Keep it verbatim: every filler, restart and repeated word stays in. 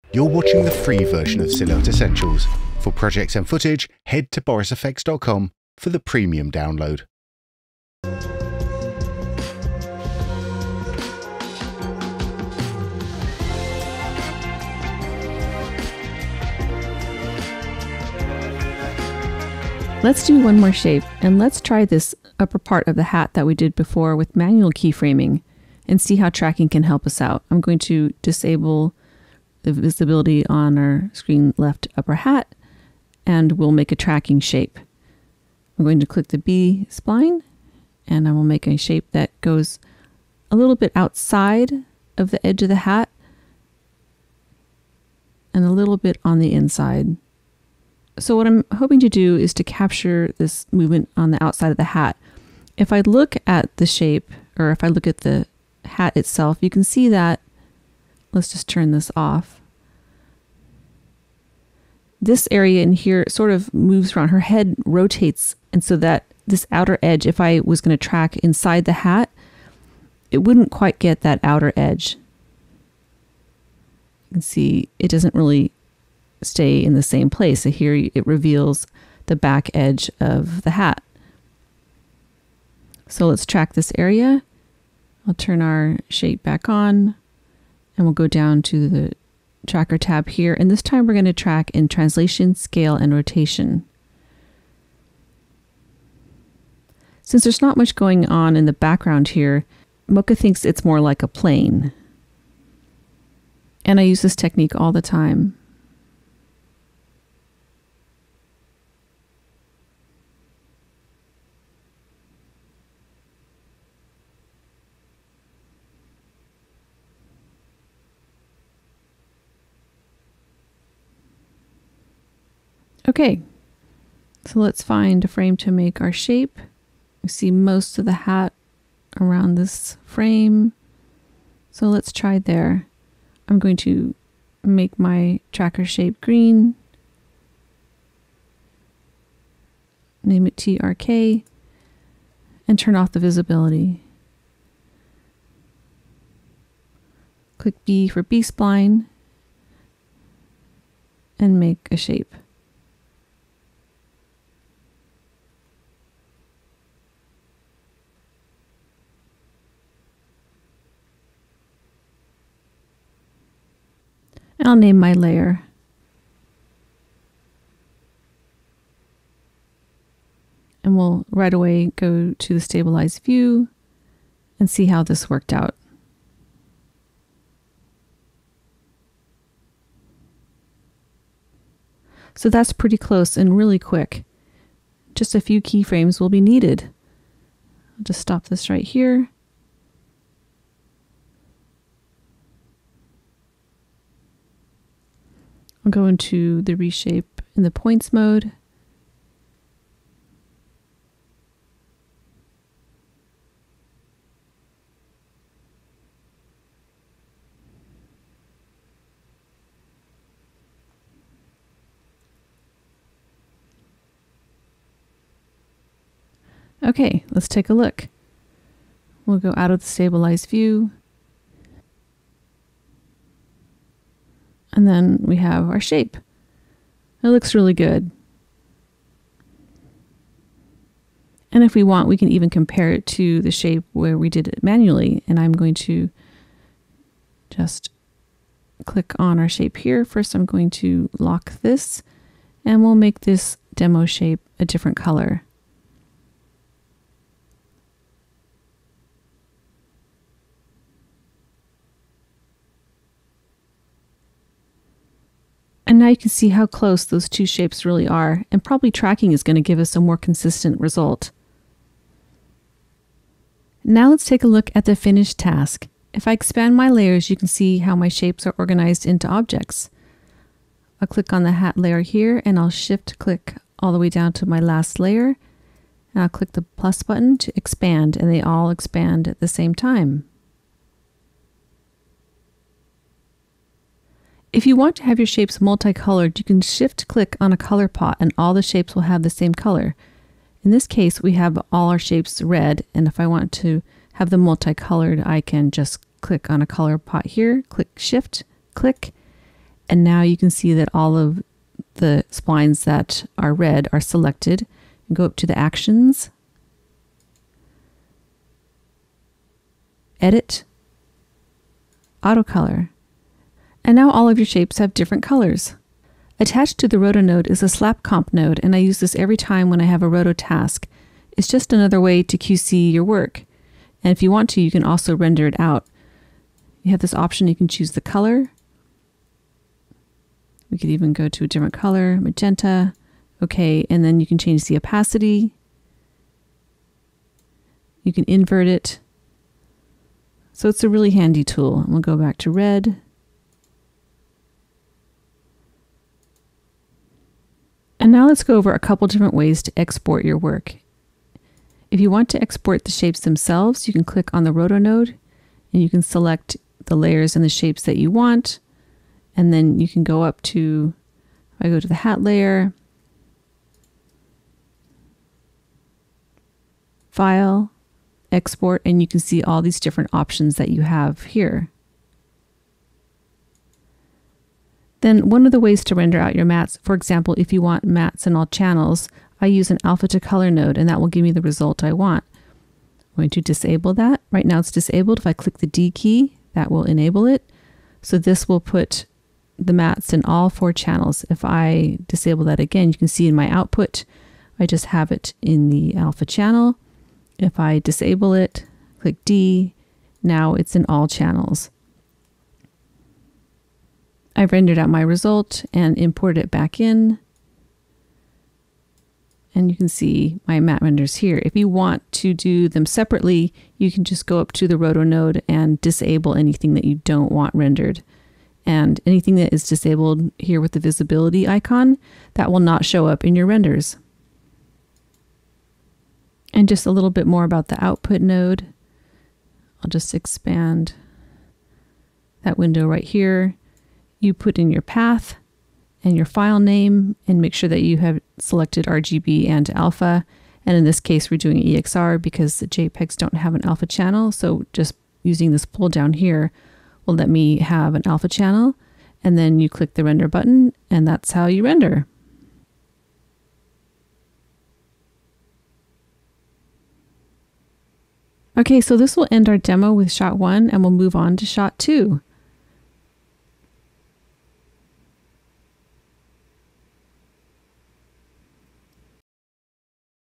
You're watching the free version of Silhouette Essentials. For projects and footage, head to boris f x dot com for the premium download. Let's do one more shape, and let's try this upper part of the hat that we did before with manual keyframing and see how tracking can help us out. I'm going to disable the visibility on our screen left upper hat, and we'll make a tracking shape. I'm going to click the B spline, and I will make a shape that goes a little bit outside of the edge of the hat and a little bit on the inside. So what I'm hoping to do is to capture this movement on the outside of the hat. If I look at the shape, or if I look at the hat itself, you can see that, let's just turn this off. This area in here sort of moves around. Her head rotates, and so that this outer edge, if I was going to track inside the hat, it wouldn't quite get that outer edge. You can see it doesn't really stay in the same place. So here it reveals the back edge of the hat. So let's track this area. I'll turn our shape back on, and we'll go down to the tracker tab here. And this time we're going to track in translation, scale, and rotation. Since there's not much going on in the background here, Mocha thinks it's more like a plane. And I use this technique all the time. Okay, so let's find a frame to make our shape. We see most of the hat around this frame. So let's try there. I'm going to make my tracker shape green. Name it T R K and turn off the visibility. Click B for B spline and make a shape. And I'll name my layer. And we'll right away go to the stabilized view and see how this worked out. So that's pretty close and really quick. Just a few keyframes will be needed. I'll just stop this right here. I'll go into the reshape in the points mode. Okay, let's take a look. We'll go out of the stabilized view. And then we have our shape. It looks really good. And if we want, we can even compare it to the shape where we did it manually. And I'm going to just click on our shape here. First, I'm going to lock this, and we'll make this demo shape a different color. And now you can see how close those two shapes really are, and probably tracking is going to give us a more consistent result. Now let's take a look at the finished task. If I expand my layers, you can see how my shapes are organized into objects. I'll click on the hat layer here, and I'll shift click all the way down to my last layer, and I'll click the plus button to expand, and they all expand at the same time. If you want to have your shapes multicolored, you can shift click on a color pot and all the shapes will have the same color. In this case, we have all our shapes red, and if I want to have them multicolored, I can just click on a color pot here, click shift, click, And now you can see that all of the splines that are red are selected. And go up to the actions, edit, auto color. And now all of your shapes have different colors. Attached to the Roto node is a slap comp node, and I use this every time when I have a Roto task. It's just another way to Q C your work. And if you want to, you can also render it out. You have this option, you can choose the color. We could even go to a different color, magenta. Okay, and then you can change the opacity. You can invert it. So it's a really handy tool. We'll go back to red. And now let's go over a couple different ways to export your work. If you want to export the shapes themselves, you can click on the Roto node and you can select the layers and the shapes that you want. And then you can go up to, if I go to the hat layer, File, Export, and you can see all these different options that you have here. Then one of the ways to render out your mats, for example, if you want mats in all channels, I use an alpha to color node and that will give me the result I want. I'm going to disable that. Right now it's disabled. If I click the D key, that will enable it. So this will put the mats in all four channels. If I disable that again, you can see in my output, I just have it in the alpha channel. If I disable it, click D, now it's in all channels. I've rendered out my result and imported it back in. And you can see my mat renders here. If you want to do them separately, you can just go up to the Roto node and disable anything that you don't want rendered. And anything that is disabled here with the visibility icon, that will not show up in your renders. And just a little bit more about the output node. I'll just expand that window right here. You put in your path and your file name and make sure that you have selected R G B and alpha. And in this case, we're doing E X R because the JPEGs don't have an alpha channel. So just using this pull down here will let me have an alpha channel. And then you click the render button and that's how you render. Okay, so this will end our demo with shot one and we'll move on to shot two.